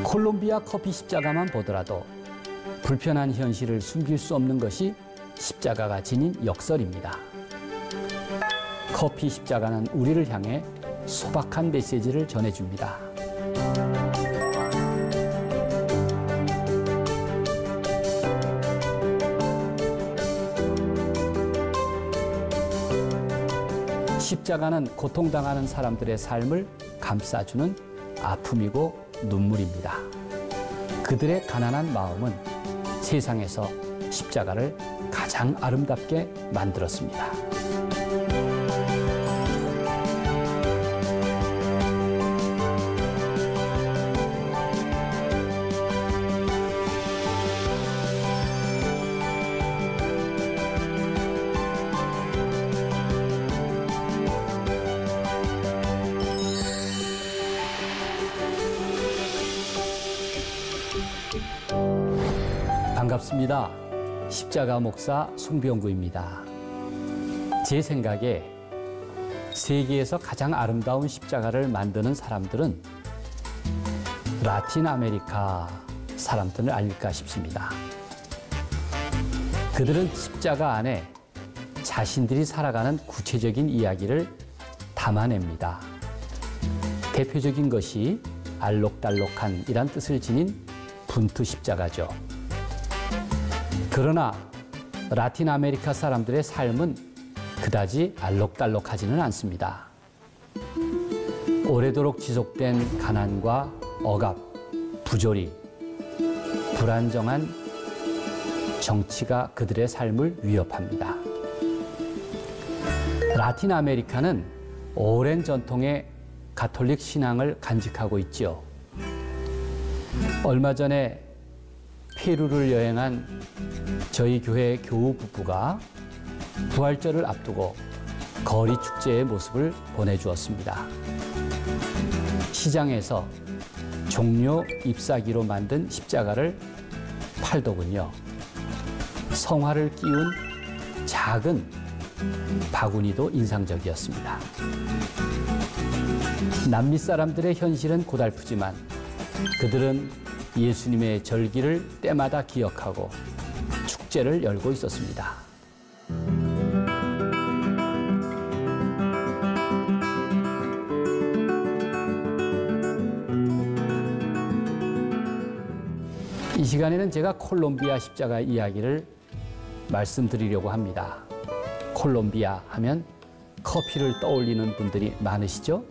콜롬비아 커피 십자가만 보더라도 불편한 현실을 숨길 수 없는 것이 십자가가 지닌 역설입니다. 커피 십자가는 우리를 향해 소박한 메시지를 전해줍니다. 십자가는 고통당하는 사람들의 삶을 감싸주는 아픔이고 눈물입니다. 그들의 가난한 마음은 세상에서 십자가를 가장 아름답게 만들었습니다. 반갑습니다. 십자가 목사 송병구입니다. 제 생각에 세계에서 가장 아름다운 십자가를 만드는 사람들은 라틴 아메리카 사람들을 아닐까 싶습니다. 그들은 십자가 안에 자신들이 살아가는 구체적인 이야기를 담아냅니다. 대표적인 것이 알록달록한이란 뜻을 지닌 분투 십자가죠. 그러나 라틴 아메리카 사람들의 삶은 그다지 알록달록하지는 않습니다. 오래도록 지속된 가난과 억압, 부조리, 불안정한 정치가 그들의 삶을 위협합니다. 라틴 아메리카는 오랜 전통의 가톨릭 신앙을 간직하고 있지요. 얼마 전에 페루를 여행한 저희 교회 교우 부부가 부활절을 앞두고 거리 축제의 모습을 보내주었습니다. 시장에서 종려 잎사귀로 만든 십자가를 팔더군요. 성화를 끼운 작은 바구니도 인상적이었습니다. 남미 사람들의 현실은 고달프지만 그들은 예수님의 절기를 때마다 기억하고 축제를 열고 있었습니다. 이 시간에는 제가 콜롬비아 십자가 이야기를 말씀드리려고 합니다. 콜롬비아 하면 커피를 떠올리는 분들이 많으시죠?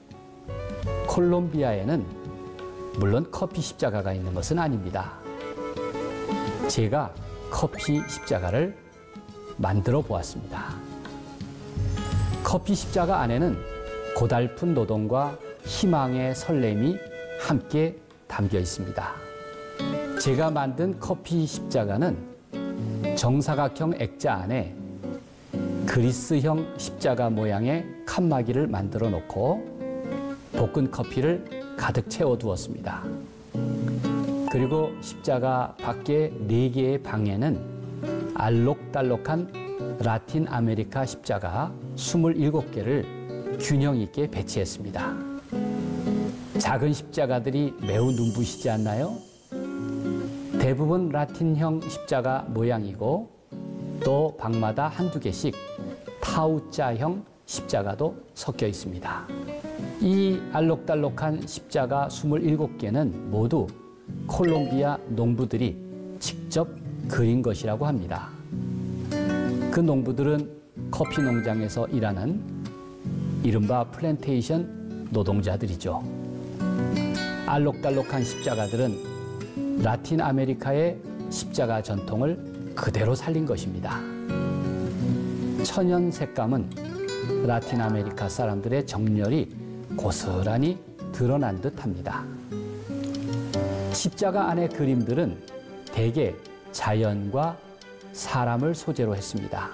콜롬비아에는 물론 커피 십자가가 있는 것은 아닙니다. 제가 커피 십자가를 만들어 보았습니다. 커피 십자가 안에는 고달픈 노동과 희망의 설렘이 함께 담겨 있습니다. 제가 만든 커피 십자가는 정사각형 액자 안에 그리스형 십자가 모양의 칸막이를 만들어 놓고 볶은 커피를 가득 채워두었습니다. 그리고 십자가 밖에 4개의 방에는 알록달록한 라틴 아메리카 십자가 27개를 균형 있게 배치했습니다. 작은 십자가들이 매우 눈부시지 않나요? 대부분 라틴형 십자가 모양이고 또 방마다 한두 개씩 타우자형 십자가도 섞여 있습니다. 이 알록달록한 십자가 27개는 모두 콜롬비아 농부들이 직접 그린 것이라고 합니다. 그 농부들은 커피 농장에서 일하는 이른바 플랜테이션 노동자들이죠. 알록달록한 십자가들은 라틴 아메리카의 십자가 전통을 그대로 살린 것입니다. 천연 색감은 라틴 아메리카 사람들의 정열이 고스란히 드러난 듯합니다. 십자가 안의 그림들은 대개 자연과 사람을 소재로 했습니다.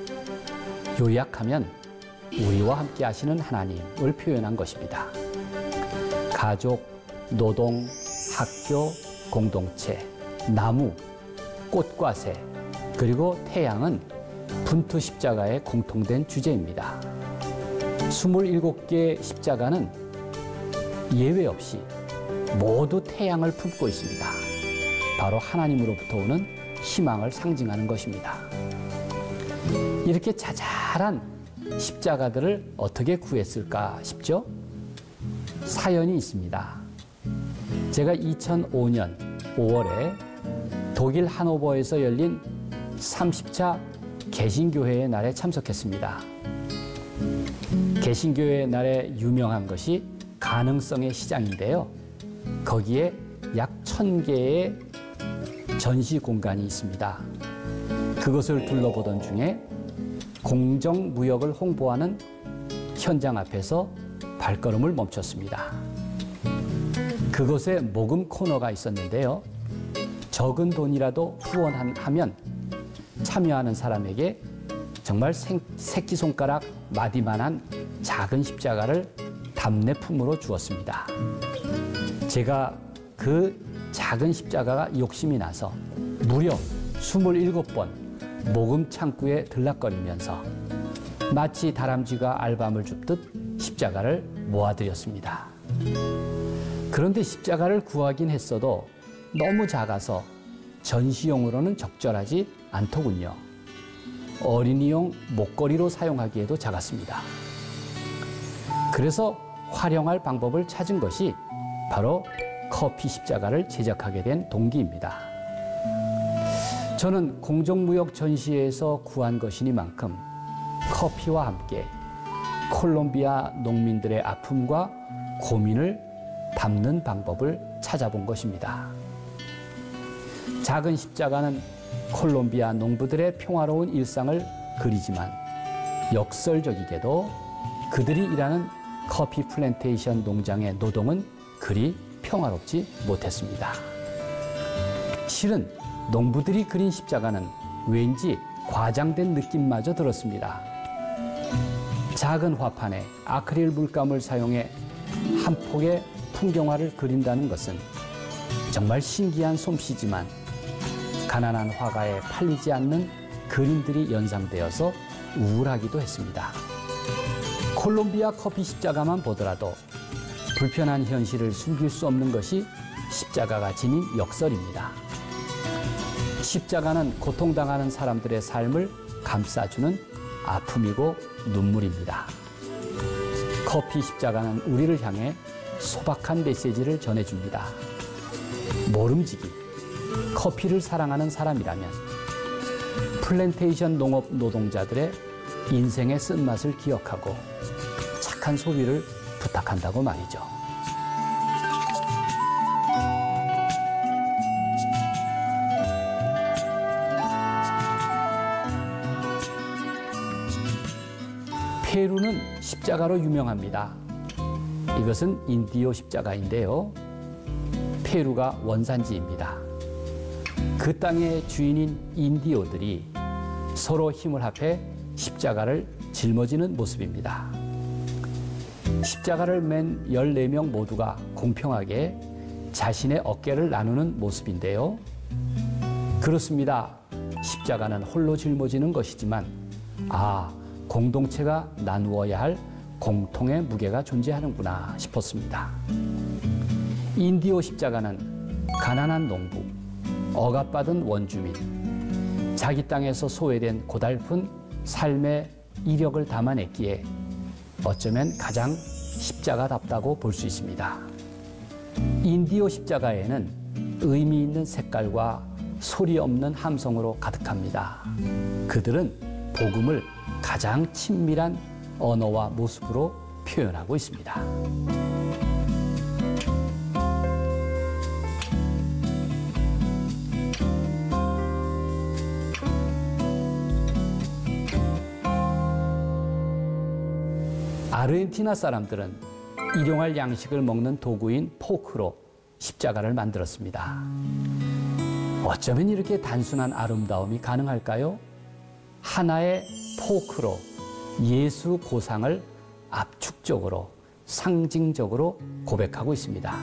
요약하면 우리와 함께 하시는 하나님을 표현한 것입니다. 가족, 노동, 학교, 공동체, 나무, 꽃과 새, 그리고 태양은 분투 십자가의 공통된 주제입니다. 27개 십자가는 예외 없이 모두 태양을 품고 있습니다. 바로 하나님으로부터 오는 희망을 상징하는 것입니다. 이렇게 자잘한 십자가들을 어떻게 구했을까 싶죠? 사연이 있습니다. 제가 2005년 5월에 독일 하노버에서 열린 30차 개신교회의 날에 참석했습니다. 개신교회의 날에 유명한 것이 가능성의 시장인데요. 거기에 약 1000개의 전시 공간이 있습니다. 그것을 둘러보던 중에 공정무역을 홍보하는 현장 앞에서 발걸음을 멈췄습니다. 그곳에 모금 코너가 있었는데요. 적은 돈이라도 후원하면 참여하는 사람에게 정말 새끼손가락 마디만한 작은 십자가를 답례품으로 주었습니다. 제가 그 작은 십자가가 욕심이 나서 무려 27번 모금 창구에 들락거리면서 마치 다람쥐가 알밤을 줍듯 십자가를 모아드렸습니다. 그런데 십자가를 구하긴 했어도 너무 작아서 전시용으로는 적절하지 않더군요. 어린이용 목걸이로 사용하기에도 작았습니다. 그래서 활용할 방법을 찾은 것이 바로 커피 십자가를 제작하게 된 동기입니다. 저는 공정무역 전시회에서 구한 것이니만큼 커피와 함께 콜롬비아 농민들의 아픔과 고민을 담는 방법을 찾아본 것입니다. 작은 십자가는 콜롬비아 농부들의 평화로운 일상을 그리지만 역설적이게도 그들이 일하는 커피 플랜테이션 농장의 노동은 그리 평화롭지 못했습니다. 실은 농부들이 그린 십자가는 왠지 과장된 느낌마저 들었습니다. 작은 화판에 아크릴 물감을 사용해 한 폭의 풍경화를 그린다는 것은 정말 신기한 솜씨지만 가난한 화가에 팔리지 않는 그림들이 연상되어서 우울하기도 했습니다. 콜롬비아 커피 십자가만 보더라도 불편한 현실을 숨길 수 없는 것이 십자가가 지닌 역설입니다. 십자가는 고통당하는 사람들의 삶을 감싸주는 아픔이고 눈물입니다. 커피 십자가는 우리를 향해 소박한 메시지를 전해줍니다. 모름지기, 커피를 사랑하는 사람이라면 플랜테이션 농업 노동자들의 인생의 쓴맛을 기억하고 착한 소비를 부탁한다고 말이죠. 페루는 십자가로 유명합니다. 이것은 인디오 십자가인데요. 페루가 원산지입니다. 그 땅의 주인인 인디오들이 서로 힘을 합해 십자가를 짊어지는 모습입니다. 십자가를 맨 14명 모두가 공평하게 자신의 어깨를 나누는 모습인데요. 그렇습니다. 십자가는 홀로 짊어지는 것이지만 공동체가 나누어야 할 공통의 무게가 존재하는구나 싶었습니다. 인디오 십자가는 가난한 농부, 억압받은 원주민, 자기 땅에서 소외된 고달픈 삶의 이력을 담아냈기에 어쩌면 가장 십자가답다고 볼 수 있습니다. 인디오 십자가에는 의미 있는 색깔과 소리 없는 함성으로 가득합니다. 그들은 복음을 가장 친밀한 언어와 모습으로 표현하고 있습니다. 아르헨티나 사람들은 일용할 양식을 먹는 도구인 포크로 십자가를 만들었습니다. 어쩌면 이렇게 단순한 아름다움이 가능할까요? 하나의 포크로 예수 고상을 압축적으로 상징적으로 고백하고 있습니다.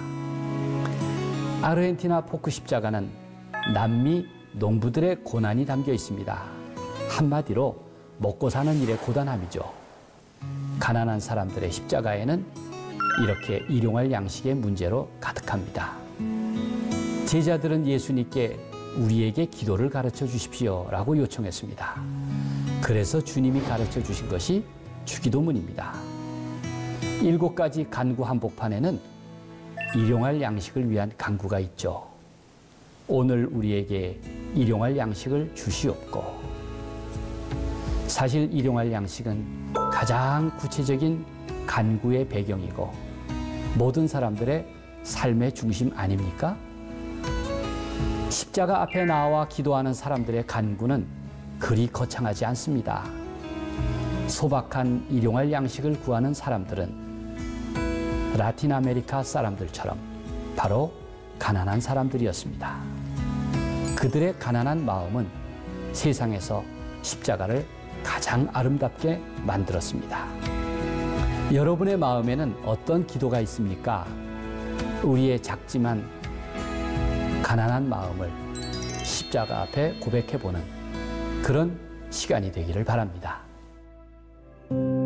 아르헨티나 포크 십자가는 남미 농부들의 고난이 담겨 있습니다. 한마디로 먹고 사는 일의 고단함이죠. 가난한 사람들의 십자가에는 이렇게 일용할 양식의 문제로 가득합니다. 제자들은 예수님께 우리에게 기도를 가르쳐 주십시오라고 요청했습니다. 그래서 주님이 가르쳐 주신 것이 주기도문입니다. 7가지 간구 한복판에는 일용할 양식을 위한 간구가 있죠. 오늘 우리에게 일용할 양식을 주시옵고. 사실 일용할 양식은 가장 구체적인 간구의 배경이고 모든 사람들의 삶의 중심 아닙니까? 십자가 앞에 나와 기도하는 사람들의 간구는 그리 거창하지 않습니다. 소박한 일용할 양식을 구하는 사람들은 라틴 아메리카 사람들처럼 바로 가난한 사람들이었습니다. 그들의 가난한 마음은 세상에서 십자가를 가장 아름답게 만들었습니다. 여러분의 마음에는 어떤 기도가 있습니까? 우리의 작지만 가난한 마음을 십자가 앞에 고백해보는 그런 시간이 되기를 바랍니다.